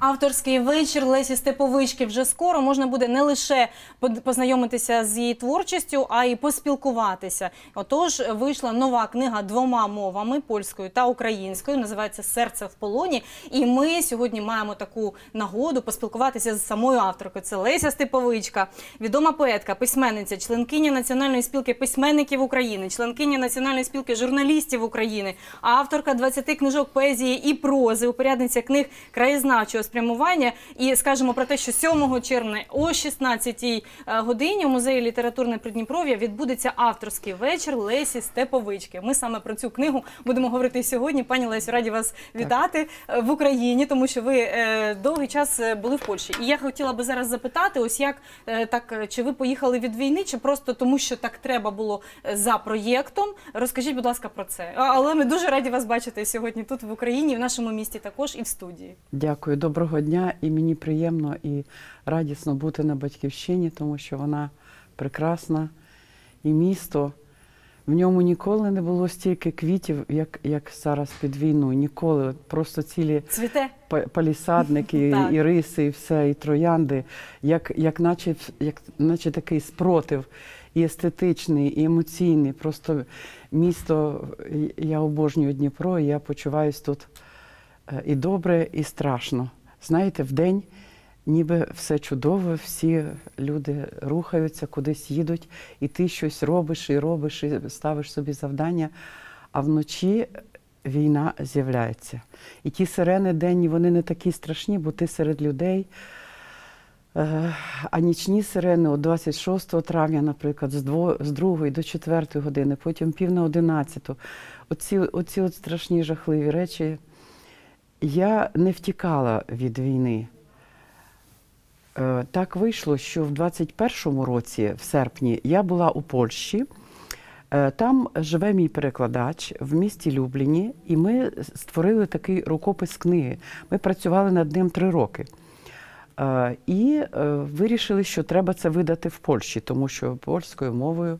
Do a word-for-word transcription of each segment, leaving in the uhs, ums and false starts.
Авторський вечір Лесі Степовички вже скоро. Можна буде не лише познайомитися з її творчістю, а й поспілкуватися. Отож, вийшла нова книга двома мовами – польською та українською. Називається «Серце в полоні». І ми сьогодні маємо таку нагоду поспілкуватися з самою авторкою. Це Леся Степовичка, відома поетка, письменниця, членкиня Національної спілки письменників України, членкиня Національної спілки журналістів України, авторка двадцяти книжок поезії і прози, упорядниця книг краєзнавчого спрямування. І скажемо про те, що сьомого червня о шістнадцятій годині у Музеї літературне Придніпров'я відбудеться авторський вечір Лесі Степовички. Ми саме про цю книгу будемо говорити сьогодні. Пані Лесю, раді вас вітати так. в Україні, тому що ви е, довгий час були в Польщі. І я хотіла би зараз запитати, ось як, е, так, чи ви поїхали від війни, чи просто тому, що так треба було за проєктом. Розкажіть, будь ласка, про це. Але ми дуже раді вас бачити сьогодні тут, в Україні, в нашому місті також і в студії. Дякую, доброго дня. І мені приємно і радісно бути на Батьківщині, тому що вона прекрасна. І місто, в ньому ніколи не було стільки квітів, як, як зараз під війну. Ніколи. Просто цілі Цвіте. палісадники, і, і риси, і все, і троянди. Як, як, наче, як наче такий спротив. І естетичний, і емоційний. Просто місто, я обожнюю Дніпро, і я почуваюся тут і добре, і страшно. Знаєте, вдень ніби все чудово, всі люди рухаються, кудись їдуть, і ти щось робиш, і робиш, і ставиш собі завдання, а вночі війна з'являється. І ті сирени денні, вони не такі страшні, бо ти серед людей. А нічні сирени о двадцять шостого травня, наприклад, з другої до четвертої години, потім пів на одинадцяту. Оці, оці от страшні жахливі речі. Я не втікала від війни. Так вийшло, що в двадцять першому році, в серпні, я була у Польщі. Там живе мій перекладач в місті Любліні, і ми створили такий рукопис книги. Ми працювали над ним три роки. І вирішили, що треба це видати в Польщі, тому що польською мовою.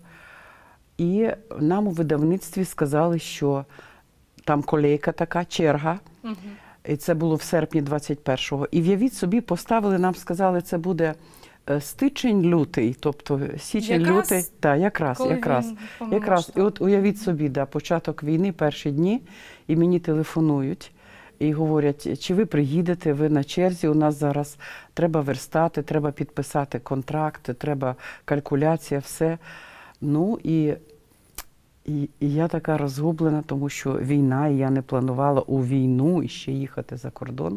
І нам у видавництві сказали, що там колейка така, черга. Угу. І це було в серпні двадцять першого. І в'явіть собі, поставили, нам сказали, це буде стичень-лютий, тобто січень-лютий. Так, якраз, якраз. якраз. І от уявіть собі, да, початок війни, перші дні, і мені телефонують. І говорять, чи ви приїдете, ви на черзі, у нас зараз треба верстати, треба підписати контракт, треба калькуляція, все. Ну і, і, і я така розгублена, тому що війна, і я не планувала у війну ще їхати за кордон.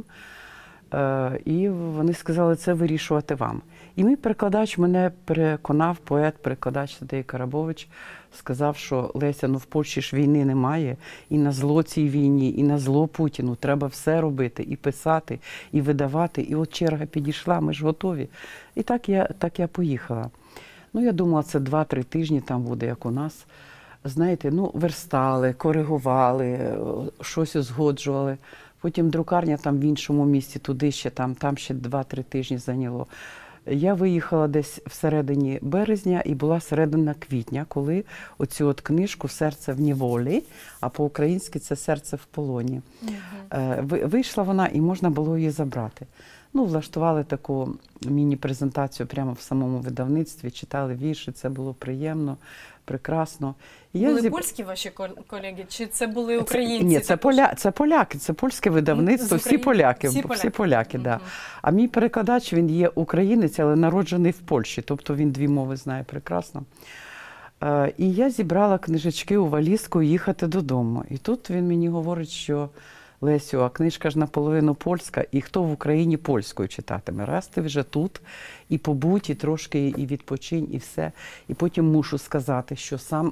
Е, і вони сказали, це вирішувати вам. І мій перекладач мене переконав, поет, перекладач Тадей Карабович, сказав, що Леся, ну в Польщі ж війни немає, і на зло цій війні, і на зло Путіну треба все робити, і писати, і видавати. І от черга підійшла, ми ж готові. І так я, так я поїхала. Ну, я думала, це два-три тижні там буде, як у нас. Знаєте, ну, верстали, коригували, щось узгоджували. Потім друкарня там в іншому місті, туди ще, там, там ще два-три тижні зайняло. Я виїхала десь всередині березня і була середина квітня, коли оцю от книжку «Серце в неволі», а по-українськи це «Серце в полоні». Угу. Вийшла вона і можна було її забрати. Ну, влаштували таку міні-презентацію прямо в самому видавництві, читали вірші, це було приємно, прекрасно. І були зіб... польські ваші колеги, чи це були українці? Це, ні, це, поля... це поляки, це польське видавництво, всі поляки, всі поляки, всі поляки, да. Угу. А мій перекладач, він є українець, але народжений в Польщі, тобто він дві мови знає прекрасно. Е, і я зібрала книжечки у валізку їхати додому. І тут він мені говорить, що Лесю, а книжка ж наполовину польська, і хто в Україні польською читатиме? Раз ти вже тут, і побудь, і трошки і відпочинь, і все. І потім мушу сказати, що сам,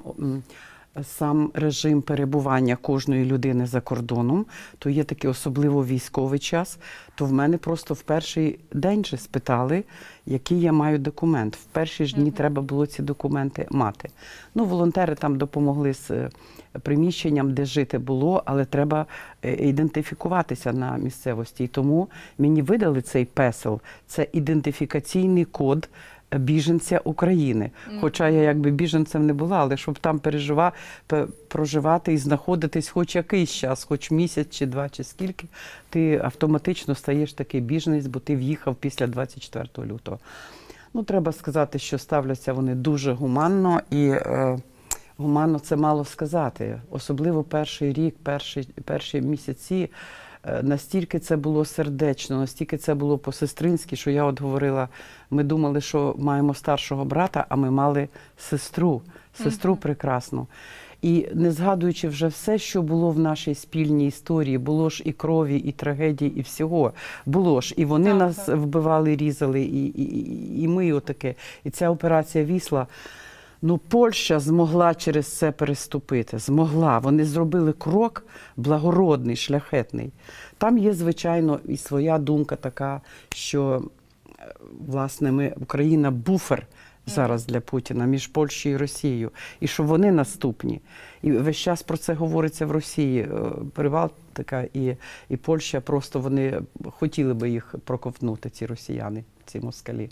сам режим перебування кожної людини за кордоном, то є такий особливо військовий час, то в мене просто в перший день же спитали, який я маю документ. В перші ж дні mm-hmm. треба було ці документи мати. Ну, волонтери там допомогли з приміщенням, де жити було, але треба ідентифікуватися на місцевості. І тому мені видали цей песел. Це ідентифікаційний код біженця України. Хоча я якби біженцем не була, але щоб там пережива, пе- проживати і знаходитись хоч якийсь час, хоч місяць чи два, чи скільки, ти автоматично стаєш такий біженець, бо ти в'їхав після двадцять четвертого лютого. Ну, треба сказати, що ставляться вони дуже гуманно, і е, гуманно це мало сказати. Особливо перший рік, перші, перші місяці, е, настільки це було сердечно, настільки це було по-сестринськи, що я от говорила, ми думали, що маємо старшого брата, а ми мали сестру, сестру прекрасну. І не згадуючи вже все, що було в нашій спільній історії, було ж і крові, і трагедії, і всього. Було ж. І вони Так, нас так. вбивали, різали, і, і, і- і ми отаке. І ця операція «Вісла», ну, Польща змогла через це переступити. Змогла. Вони зробили крок благородний, шляхетний. Там є, звичайно, і своя думка така, що, е, власне, ми, Україна буфер зараз для Путіна між Польщею і Росією, і що вони наступні. І весь час про це говориться в Росії. Е, Прибалтика і, і Польща, просто вони хотіли би їх проковтнути, ці росіяни, ці москалі.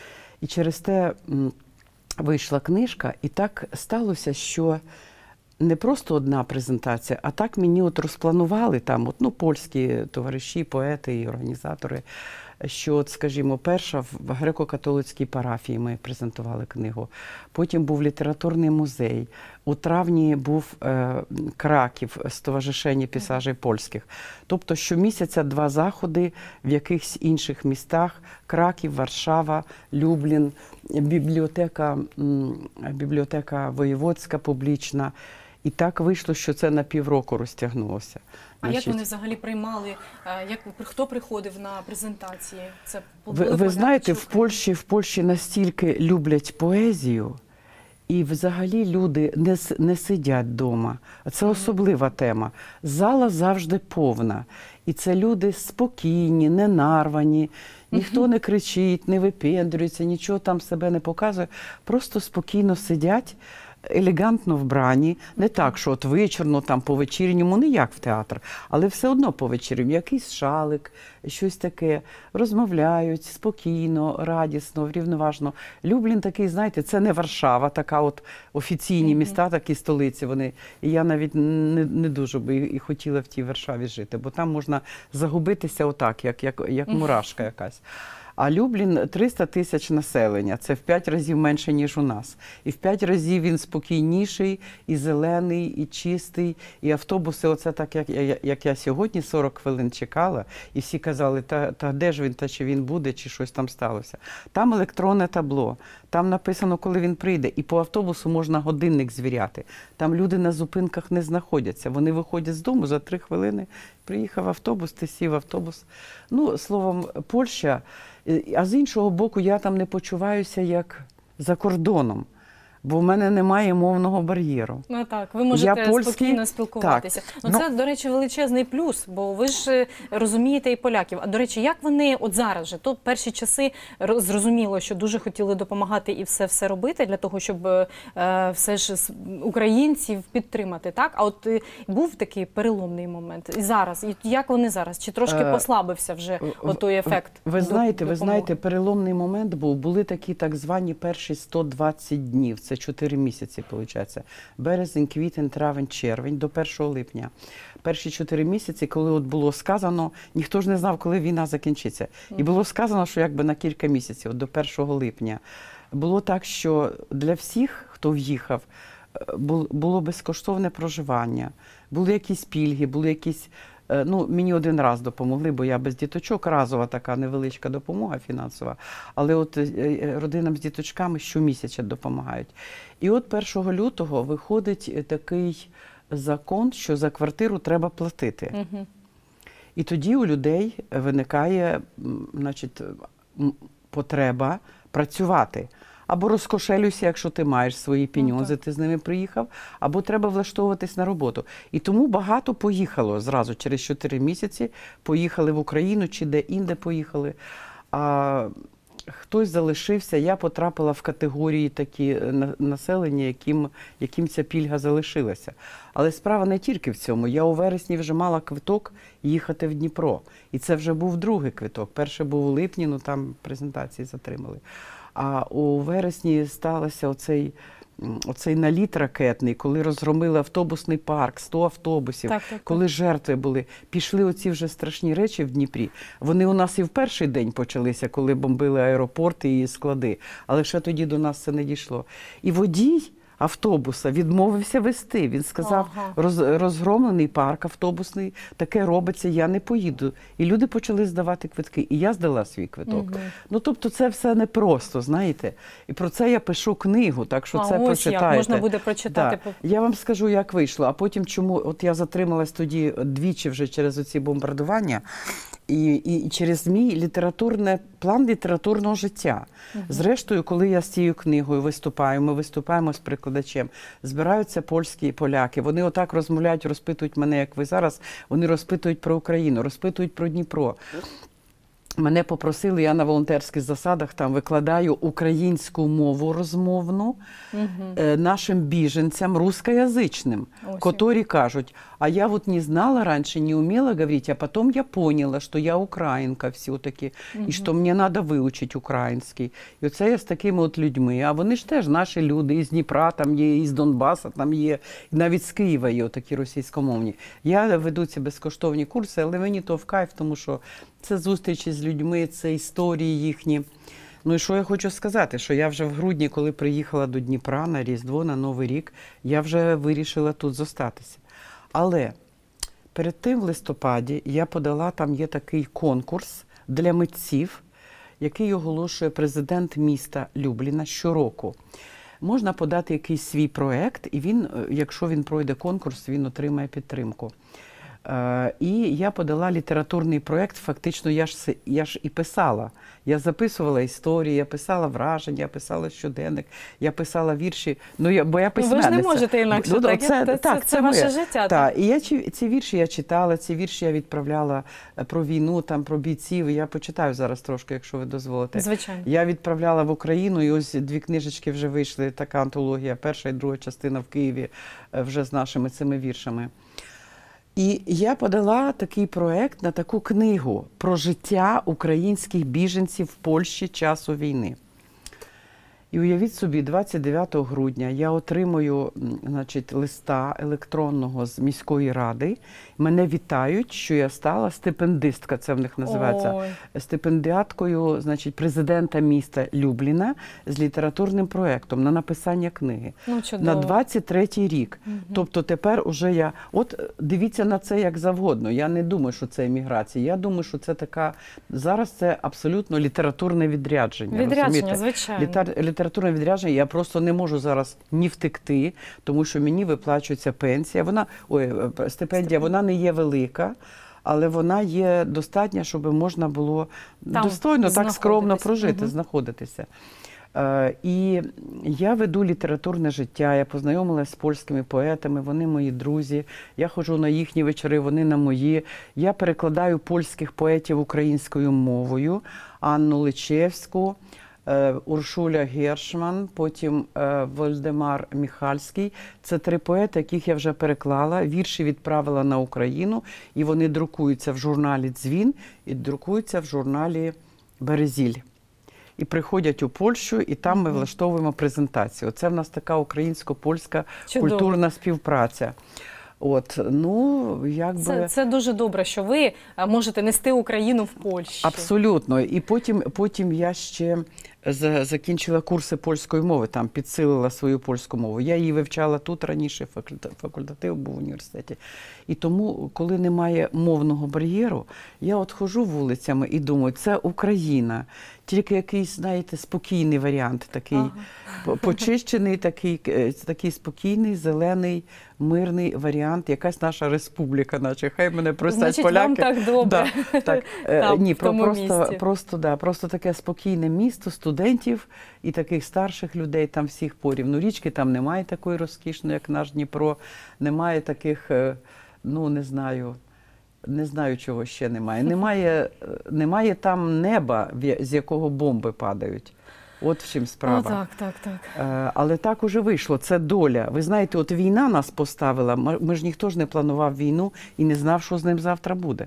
І через те м, вийшла книжка, і так сталося, що не просто одна презентація, а так мені от розпланували там, от, ну, польські товариші, поети і організатори, що, от, скажімо, перша в греко-католицькій парафії ми презентували книгу. Потім був літературний музей. У травні був е, Краків, Стоваришення пісажей польських. Тобто щомісяця два заходи в якихось інших містах. Краків, Варшава, Люблін, бібліотека, м, бібліотека воєводська публічна. І так вийшло, що це на півроку розтягнулося. А як Значить, вони взагалі приймали, е, як, хто приходив на презентації? Це Ви, були ви поляки знаєте, чи в Польщі, в Польщі настільки люблять поезію, і взагалі люди не, с- не сидять вдома. Це особлива тема. Зала завжди повна. І це люди спокійні, не нарвані, ніхто не кричить, не випендрюється, нічого там себе не показує. Просто спокійно сидять, елегантно вбрані, не так, що от вечірно, там по вечірньому, не як в театр, але все одно по вечірньому, якийсь шалик, щось таке, розмовляють спокійно, радісно, врівноважно. Люблін такий, знаєте, це не Варшава, така от офіційні міста, такі столиці вони. І я навіть не, не дуже би і хотіла в тій Варшаві жити, бо там можна загубитися отак, як, як, як мурашка якась. А Люблін триста тисяч населення, це в п'ять разів менше, ніж у нас. І в п'ять разів він спокійніший, і зелений, і чистий, і автобуси, оце так, як, я- як я сьогодні сорок хвилин чекала, і всі казали, та, та де ж він, та чи він буде, чи щось там сталося. Там електронне табло, там написано, коли він прийде, і по автобусу можна годинник звіряти. Там люди на зупинках не знаходяться, вони виходять з дому за три хвилини, приїхав автобус, ти сів в автобус. Ну, словом, Польща. А з іншого боку, я там не почуваюся як за кордоном, бо в мене немає мовного бар'єру. Ну так, ви можете Я польський, спокійно спілкуватися. так. Ну, Ну, це, до речі, величезний плюс, бо ви ж е, розумієте і поляків. А, до речі, як вони от зараз же, то перші часи роз- зрозуміло, що дуже хотіли допомагати і все-все робити для того, щоб е, все ж с- українців підтримати, так? А от е, був такий переломний момент. І зараз, і як вони зараз? Чи трошки Е, послабився вже от той ефект? Ви до- знаєте, ви допомоги? знаєте, переломний момент був. Були такі так звані перші сто двадцять днів. Це чотири місяці, виходить. Березень, квітень, травень, червень до першого липня. Перші чотири місяці, коли от було сказано, ніхто ж не знав, коли війна закінчиться. І було сказано, що якби на кілька місяців, от до першого липня. Було так, що для всіх, хто в'їхав, е, бу- було безкоштовне проживання, були якісь пільги, були якісь. Е, Ну, мені один раз допомогли, бо я без діточок, разова така невеличка допомога фінансова. Але от е, е, родинам з діточками щомісяця допомагають. І от першого лютого виходить е, такий закон, що за квартиру треба платити. Мгм. І тоді у людей виникає, м, значить, м, потреба працювати. Або розкошелюйся, якщо ти маєш свої піньонзи, ти з ними приїхав, або треба влаштовуватись на роботу. І тому багато поїхало зразу, через чотири місяці, поїхали в Україну чи де-інде поїхали. А хтось залишився, я потрапила в категорії такі на- населення, яким, яким ця пільга залишилася. Але справа не тільки в цьому. Я у вересні вже мала квиток їхати в Дніпро. І це вже був другий квиток. Перший був у липні, ну там презентації затримали. А у вересні стався оцей, оцей наліт ракетний, коли розгромили автобусний парк, сто автобусів, Так, так, коли жертви були. Пішли оці вже страшні речі в Дніпрі. Вони у нас і в перший день почалися, коли бомбили аеропорти і склади. Але ще тоді до нас це не дійшло. І водій автобуса відмовився вести. Він сказав, Ага. роз, розгромлений парк автобусний, таке робиться, я не поїду. І люди почали здавати квитки. І я здала свій квиток. Мгм. Ну, тобто це все непросто, знаєте. І про це я пишу книгу, так що А, це ось прочитаєте. як можна буде прочитати. Да. Я вам скажу, як вийшло. А потім чому, от я затрималась тоді двічі вже через оці бомбардування, і, і, і через мій літературне, план літературного життя. Угу. Зрештою, коли я з цією книгою виступаю, ми виступаємо з перекладачем, збираються польські поляки, вони отак розмовляють, розпитують мене, як ви зараз, вони розпитують про Україну, розпитують про Дніпро. Мене попросили, я на волонтерських засадах там викладаю українську мову розмовну Угу. е, нашим біженцям русскоязичним, котрі кажуть, а я вот не знала раньше, не умела говорить, а потом я поняла, что я украинка все-таки, угу. і що мені треба вивчити український. І оце я з такими от людьми. А вони ж теж наші люди, із Дніпра там є, із Донбаса там є, і навіть з Києва є такі російськомовні. Я веду ці безкоштовні курси, але мені то в кайф, тому що це зустрічі з людьми, це історії їхні. Ну і що я хочу сказати, що я вже в грудні, коли приїхала до Дніпра на Різдво, на Новий рік, я вже вирішила тут зостатися. Але перед тим в листопаді я подала, там є такий конкурс для митців, який оголошує президент міста Любліна щороку. Можна подати якийсь свій проєкт, і він, якщо він пройде конкурс, він отримає підтримку. І я подала літературний проєкт, фактично я ж, я ж і писала. Я записувала історії, я писала враження, я писала щоденник, я писала вірші, ну, я, бо я письменниця. Ну, ви ж не можете інакше, ну, так? Це, це, так, це, це, це ваше моє. життя. Так, Так. і я ці вірші я читала, ці вірші я відправляла про війну, там, про бійців, я почитаю зараз трошки, якщо ви дозволите. Звичайно. Я відправляла в Україну, і ось дві книжечки вже вийшли, така антологія, перша і друга частина в Києві, вже з нашими цими віршами. І я подала такий проєкт на таку книгу про життя українських біженців в Польщі часу війни. І уявіть собі, двадцять дев'ятого грудня я отримую, значить, листа електронного з міської ради. Мене вітають, що я стала стипендистка, це в них називається, Ой. стипендіаткою, значить, президента міста Любліна з літературним проєктом на написання книги. Ну, чудово. На двадцять третій рік. Угу. Тобто тепер уже я... От дивіться на це як завгодно. Я не думаю, що це еміграція. Я думаю, що це така... Зараз це абсолютно літературне відрядження. Відрядження, звичайно. Літар... Літературне відрядження, я просто не можу зараз ні втекти, тому що мені виплачується пенсія. Вона, ой, стипендія, стипендія, вона не є велика, але вона є достатня, щоб можна було там достойно, так скромно прожити, угу. знаходитися. Е, і я веду літературне життя, я познайомилася з польськими поетами, вони мої друзі, я ходжу на їхні вечори, вони на мої. Я перекладаю польських поетів українською мовою, Анну Личевську, Уршуля Гершман, потім Вольдемар Міхальський. Це три поети, яких я вже переклала, вірші відправила на Україну, і вони друкуються в журналі «Дзвін» і друкуються в журналі «Березіль». І приходять у Польщу, і там ми влаштовуємо презентацію. Це в нас така українсько-польська культурна співпраця. От, ну, якби... це, це дуже добре, що ви можете нести Україну в Польщі. Абсолютно. І потім, потім я ще закінчила курси польської мови, там підсилила свою польську мову. Я її вивчала тут раніше, факультатив був в університеті. І тому, коли немає мовного бар'єру, я от ходжу вулицями і думаю, це Україна. Тільки якийсь, знаєте, спокійний варіант, такий ага. почищений, такий, такий спокійний, зелений, мирний варіант, якась наша республіка, наче, хай мене простять Значить, поляки. вам так добре. Да, так. Там, Ні, в тому просто, місті. просто, да, просто таке спокійне місто, студентів і таких старших людей, там всіх порів. Ну, річки там немає такої розкішної, як наш Дніпро, немає таких, ну, не знаю, не знаю, чого ще немає. Немає, немає там неба, з якого бомби падають. От в чим справа. О, так, так, так. Але так уже вийшло, це доля. Ви знаєте, от війна нас поставила, ми ж ніхто ж не планував війну і не знав, що з ним завтра буде.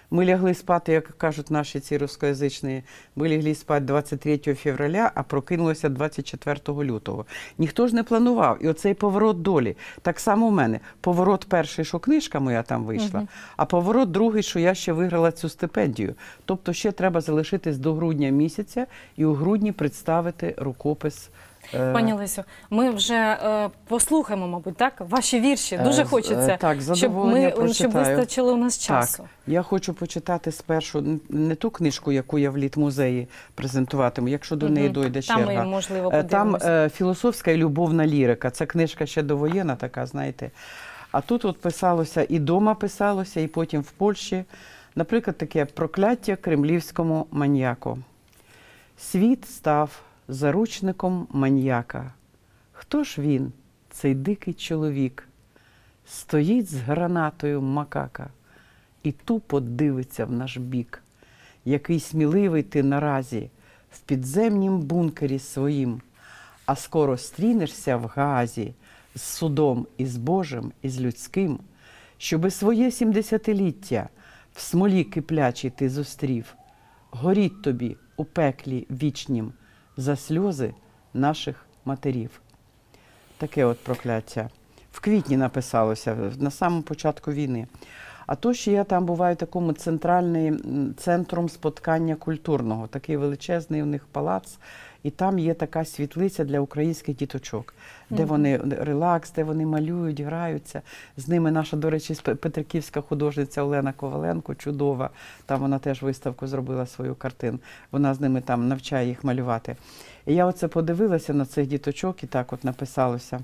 Ми лягли спати, як кажуть наші ці рускоязичні, ми лягли спати двадцять третього февраля, а прокинулися двадцять четвертого лютого. Ніхто ж не планував. І оцей поворот долі. Так само в мене. Поворот перший, що книжка моя там вийшла, угу. а поворот другий, що я ще виграла цю стипендію. Тобто ще треба залишитись до грудня місяця і у грудні представити рукопис. Пані Лесю, ми вже е, послухаємо, мабуть, так, ваші вірші. Дуже хочеться, так, щоб, ми, щоб вистачило у нас часу. Так, я хочу почитати спершу не ту книжку, яку я в Літмузеї презентуватиму, якщо до неї угу. дойде черга. Там ми, можливо, подивимося. Там е, філософська і любовна лірика. Це книжка ще довоєнна така, знаєте. А тут от писалося, і дома писалося, і потім в Польщі. Наприклад, таке «Прокляття кремлівському маньяку». Світ став заручником маньяка. Хто ж він, цей дикий чоловік? Стоїть з гранатою макака і тупо дивиться в наш бік. Який сміливий ти наразі в підземнім бункері своїм, а скоро стрінешся в Гаазі з судом і з Божим, і з людським, щоби своє сімдесятиліття в смолі киплячій ти зустрів. Горіть тобі у пеклі вічнім за сльози наших матерів. Таке от прокляття. В квітні написалося, на самому початку війни. А то, що я там буваю такому центральним центром споткання культурного, такий величезний у них палац, і там є така світлиця для українських діточок, де mm-hmm. вони релакс, де вони малюють, граються. З ними наша, до речі, петриківська художниця Олена Коваленко, чудова, там вона теж виставку зробила свою картину. Вона з ними там навчає їх малювати. І я оце подивилася на цих діточок і так от написалося.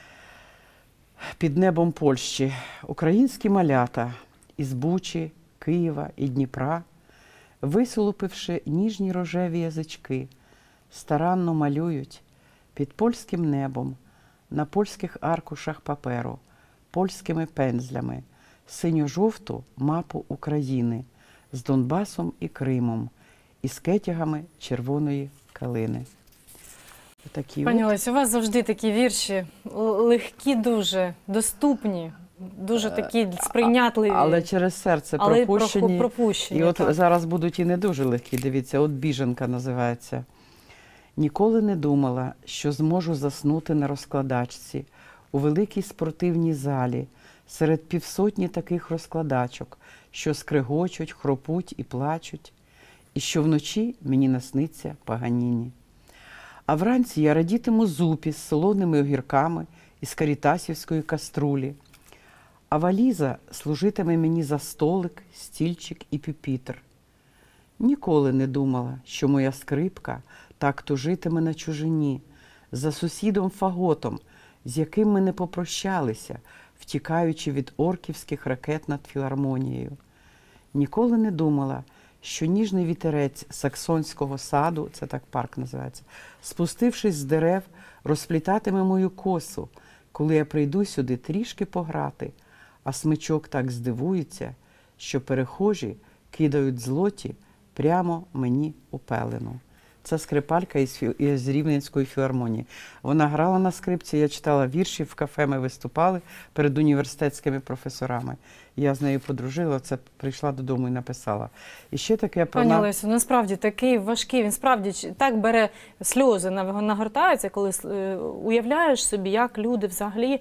Під небом Польщі українські малята із Бучі, Києва і Дніпра, висолопивши ніжні рожеві язички, старанно малюють під польським небом на польських аркушах паперу польськими пензлями синьо-жовту мапу України з Донбасом і Кримом і з кетягами червоної калини. Такі Пані от. Лесю, у вас завжди такі вірші легкі дуже, доступні, дуже такі сприйнятливі. Але через серце але пропущені. пропущені. І от так. зараз будуть і не дуже легкі, дивіться, от «Біженка» називається. Ніколи не думала, що зможу заснути на розкладачці у великій спортивній залі серед півсотні таких розкладачок, що скригочуть, хропуть і плачуть, і що вночі мені насниться Паганіні. А вранці я радітиму зупі з солоними огірками із карітасівської каструлі, а валіза служитиме мені за столик, стільчик і пюпітр. Ніколи не думала, що моя скрипка так тужитиме на чужині, за сусідом Фаготом, з яким ми не попрощалися, втікаючи від орківських ракет над філармонією. Ніколи не думала, що ніжний вітерець саксонського саду, це так парк називається, спустившись з дерев, розплітатиме мою косу, коли я прийду сюди трішки пограти, а смичок так здивується, що перехожі кидають злоті прямо мені у пелену. Це скрипалька із, фі... із Рівненської філармонії. Вона грала на скрипці, я читала вірші, в кафе ми виступали перед університетськими професорами. Я з нею подружила, це прийшла додому і написала. І ще таке про... Пані Лесю, насправді такий важкий, він справді так бере сльози, нагортаються, коли уявляєш собі, як люди взагалі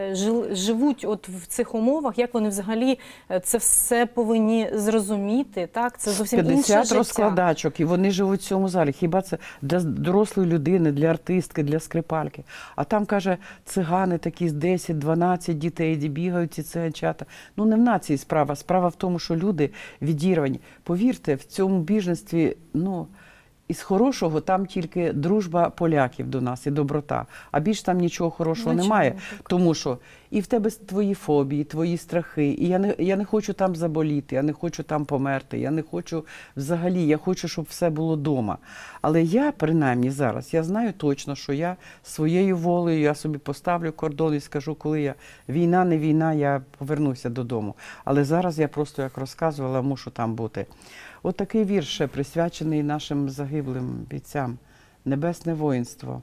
живуть от в цих умовах, як вони взагалі це все повинні зрозуміти, так? Це зовсім інше життя. п'ятдесят розкладачок, і вони живуть в цьому залі. Хіба це для дорослої людини, для артистки, для скрипальки? А там, каже, цигани такі з десять-дванадцять дітей, де бігають ці циганчата. Ну, не в нації справа. Справа в тому, що люди відірвані. Повірте, в цьому біженстві, ну, із хорошого там тільки дружба поляків до нас і доброта. А більш там нічого хорошого Звичайно, немає. так. Тому що і в тебе твої фобії, твої страхи. І я не, я не хочу там заболіти, я не хочу там померти, я не хочу взагалі, я хочу, щоб все було вдома. Але я, принаймні зараз, я знаю точно, що я своєю волею, я собі поставлю кордон і скажу, коли я війна, не війна, я повернуся додому. Але зараз я просто, як розказувала, мушу там бути. От такий вірш ще присвячений нашим загиблим бійцям. «Небесне воїнство».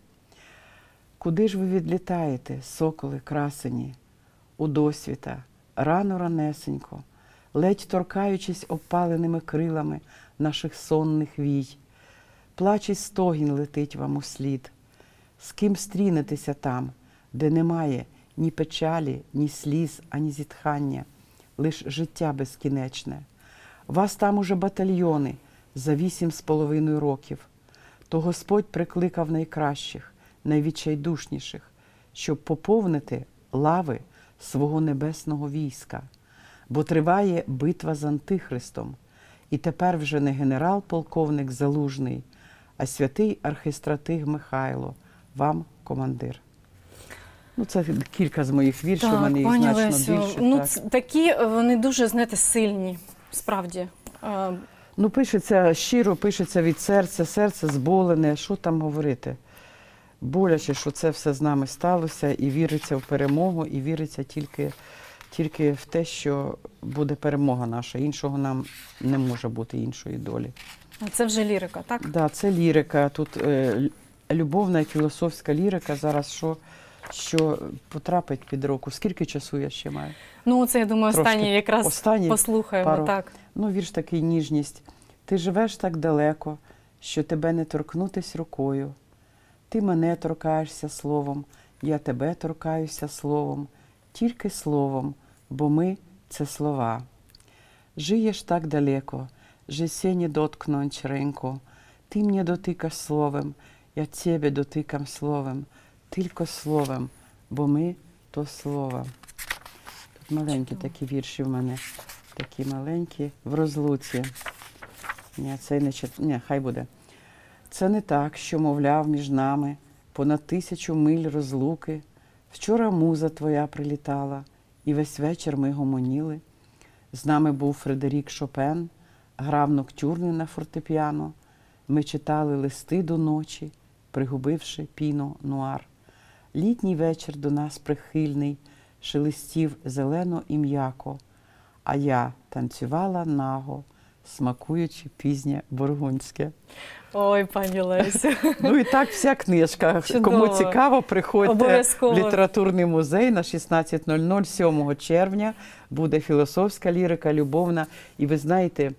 Куди ж ви відлітаєте, соколи красені, у досвіта, рано ранесенько, ледь торкаючись опаленими крилами наших сонних вій. Плач і стогін летить вам услід. З ким стрінетеся там, де немає ні печалі, ні сліз, ані зітхання, лиш життя безкінечне. Вас там уже батальйони за вісім з половиною років. То Господь прикликав найкращих, найвідчайдушніших, щоб поповнити лави свого небесного війська. Бо триває битва з Антихристом, і тепер вже не генерал-полковник Залужний, а святий архистратиг Михайло, вам командир. Ну, це кілька з моїх віршів, у мене їх пані значно Лесю, більше. ну, так. ц- такі вони дуже, знаєте, сильні, справді. Е, Ну, пишеться щиро, пишеться від серця, серце зболене, що там говорити. Боляче, що це все з нами сталося, і віриться в перемогу, і віриться тільки, тільки в те, що буде перемога наша. Іншого нам не може бути, іншої долі. Це вже лірика, так? Да, це лірика, тут е, лю- любовна і філософська лірика. Зараз що, що потрапить під руку. Скільки часу я ще маю? Ну, це, я думаю, Трошки. останнє якраз Останній послухаємо, пару. так. Ну, вірш такий ніжність. Ти живеш так далеко, що тебе не торкнутись рукою. Ти мене торкаєшся словом, я тебе торкаюся словом, тільки словом, бо ми – це слова. Жиєш так далеко, że się nie dotknąć ręką. Ty mnie dotykasz słowem, ja ciebie dotykam słowem, tylko słowem, бо ми – то слово. Тут маленькі такі вірші в мене, такі маленькі, в розлуці. Ні, цей не чит... Ні, хай буде. Це не так, що, мовляв, між нами понад тисячу миль розлуки. Вчора муза твоя прилітала, і весь вечір ми гомоніли. З нами був Фредерік Шопен, грав ноктюрни на фортепіано. Ми читали листи до ночі, пригубивши піно нуар. Літній вечір до нас прихильний, шелестів зелено і м'яко, а я танцювала наго, смакуючи пізнє бургундське. Ой, пані Лесю. Ну і так вся книжка. Чудово. Кому цікаво, приходьте Обов'язково. в літературний музей на шістнадцять нуль нуль сьомого червня. Буде філософська лірика, любовна. І ви знаєте,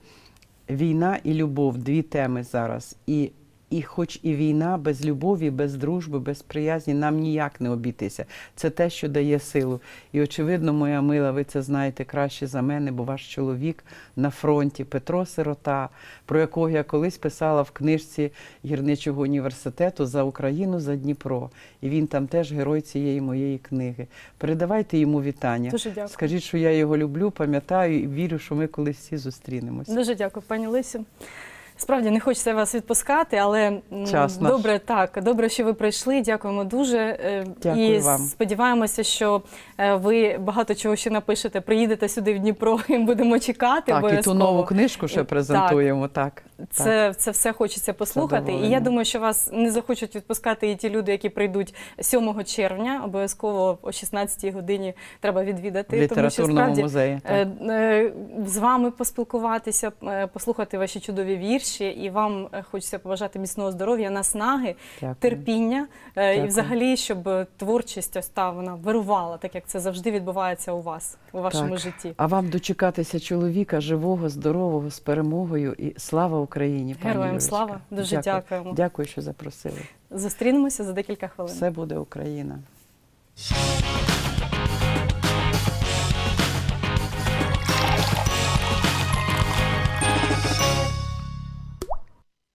війна і любов – дві теми зараз. І, і хоч і війна, без любові, без дружби, без приязні нам ніяк не обійтися. Це те, що дає силу. І очевидно, моя мила, ви це знаєте краще за мене, бо ваш чоловік на фронті, Петро Сирота, про якого я колись писала в книжці Гірничого університету «За Україну, за Дніпро». І він там теж герой цієї моєї книги. Передавайте йому вітання. Дуже дякую. Скажіть, що я його люблю, пам'ятаю і вірю, що ми колись всі зустрінемося. Дуже дякую, пані Лесю. Справді, не хочеться вас відпускати, але м, Час наш. добре, так, добре, що ви прийшли. Дякуємо дуже. Е, Дякую і вам. сподіваємося, що е, ви багато чого ще напишете. Приїдете сюди в Дніпро і будемо чекати. Так, і ту обов'язково. нову книжку ще Так. презентуємо. Так, так. Це, це все хочеться послухати. І я Задоволення. думаю, що вас не захочуть відпускати і ті люди, які прийдуть сьомого червня. Обов'язково о шістнадцятій годині треба відвідати. В літературному тому що, справді, музеї. Так. Е, е, з вами поспілкуватися, е, послухати ваші чудові вірші, і вам е, хочеться побажати міцного здоров'я, наснаги, Дякую. терпіння, е, і Дякую. взагалі, щоб творчість ось та вона вирувала, так як це завжди відбувається у вас, у вашому Так. житті. А вам дочекатися чоловіка живого, здорового, з перемогою і слава Україні, пані Героям Юлічка. слава. Дуже Дякую. дякуємо. Дякую, що запросили. Зустрінемося за декілька хвилин. Все буде Україна.